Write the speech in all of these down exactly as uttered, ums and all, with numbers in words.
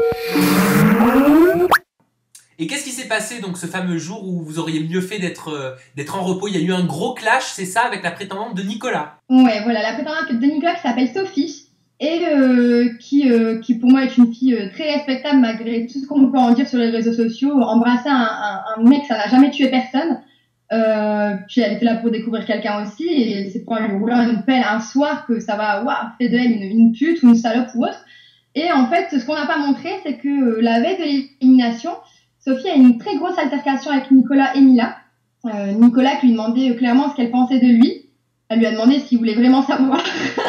Et qu'est-ce qui s'est passé donc ce fameux jour où vous auriez mieux fait d'être euh, d'être en repos? Il y a eu un gros clash, c'est ça, avec la prétendante de Nicolas? Ouais, voilà, la prétendante de Nicolas qui s'appelle Sophie et euh, qui, euh, qui pour moi est une fille euh, très respectable malgré tout ce qu'on peut en dire sur les réseaux sociaux. Embrasser un, un, un mec, ça n'a jamais tué personne. Euh, puis elle était là pour découvrir quelqu'un aussi et c'est pour lui rouler une pelle un soir que ça va, waouh, fait de elle une, une pute ou une salope ou autre. Et en fait, ce qu'on n'a pas montré, c'est que euh, la veille de l'élimination, Sophie a eu une très grosse altercation avec Nicolas et Mila. Euh, Nicolas qui lui demandait euh, clairement ce qu'elle pensait de lui. Elle lui a demandé s'il voulait vraiment savoir.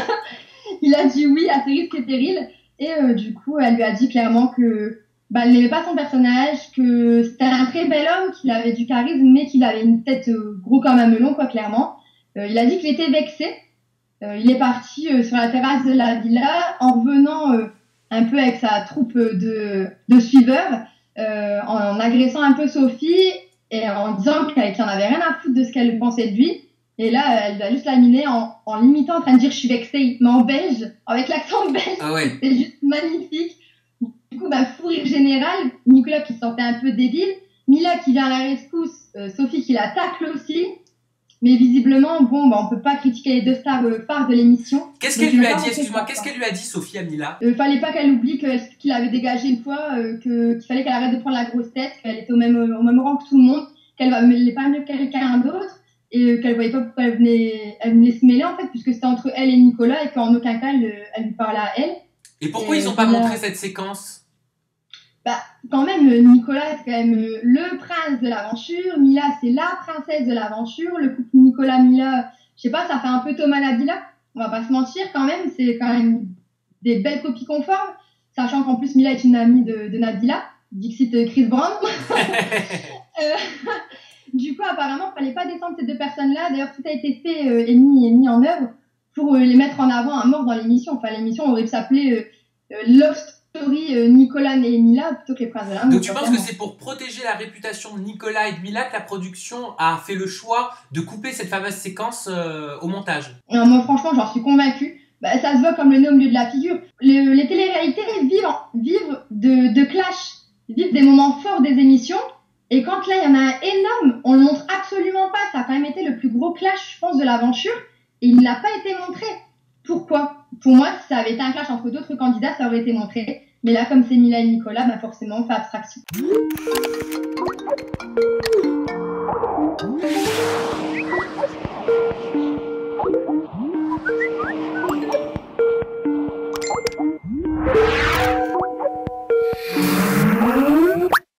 Il a dit oui à ses risques et périls. Et euh, du coup, elle lui a dit clairement que bah, elle n'aimait pas son personnage, que c'était un très bel homme, qu'il avait du charisme, mais qu'il avait une tête euh, gros comme un melon, quoi, clairement. Euh, il a dit qu'il était vexé. Euh, il est parti euh, sur la terrasse de la villa en revenant euh, un peu avec sa troupe de, de suiveurs. Euh, en, en agressant un peu Sophie et en disant qu'elle n'en avait rien à foutre de ce qu'elle pensait de lui. Et là, elle va juste laminer en, en limitant, en train de dire « je suis vexée », mais en belge, avec l'accent belge. Ah ouais. C'est juste magnifique. Du coup, bah, fou rire général, Nicolas qui se sentait un peu débile, Mila qui vient à la rescousse, euh, Sophie qui la tacle aussi. Mais visiblement, bon, bah, on peut pas critiquer les deux stars euh, phares de l'émission. Qu'est-ce qu'elle lui a dit, excuse-moi, qu'est-ce qu'elle lui a dit, Sophie, à Mila? Euh, fallait pas qu'elle oublie que, qu'il avait dégagé une fois, euh, que, qu'il fallait qu'elle arrête de prendre la que qu'elle était au même, au même rang que tout le monde, qu'elle valait pas mieux que quelqu'un d'autre, et euh, qu'elle voyait pas pourquoi elle venait, elle venait se mêler, en fait, puisque c'était entre elle et Nicolas, et qu'en aucun cas, elle, elle lui parlait à elle. Et pourquoi et, ils ont pas là, montré cette séquence? Bah, quand même, Nicolas, c'est quand même le prince de l'aventure, Mila, c'est la princesse de l'aventure, le couple Nicolas-Mila, je sais pas, ça fait un peu Thomas Nabila, on va pas se mentir, quand même, c'est quand même des belles copies conformes, sachant qu'en plus Mila est une amie de, de Nabila, Dixit Chris Brown. euh, du coup, apparemment, il fallait pas descendre ces deux personnes-là. D'ailleurs, tout a été fait euh, et, mis, et mis en œuvre pour euh, les mettre en avant à mort dans l'émission. Enfin, l'émission aurait pu s'appeler euh, euh, Love Story euh, Nicolas et Mila plutôt que les princes de l'amour. Donc tu penses que c'est pour protéger la réputation de Nicolas et de Mila que la production a fait le choix de couper cette fameuse séquence euh, au montage? Non, moi, franchement, j'en suis convaincue. Bah, ça se voit comme le nez au milieu de la figure. Les, les téléréalités vivent, vivent de, de clash, vivent des moments forts des émissions. Et quand là, il y en a un énorme, on le montre absolument pas. Ça a quand même été le plus gros clash, je pense, de l'aventure. Et il n'a pas été montré. Pourquoi? Pour moi, si ça avait été un clash entre d'autres candidats, ça aurait été montré. Mais là, comme c'est Mila et Nicolas, bah forcément, on fait abstraction. You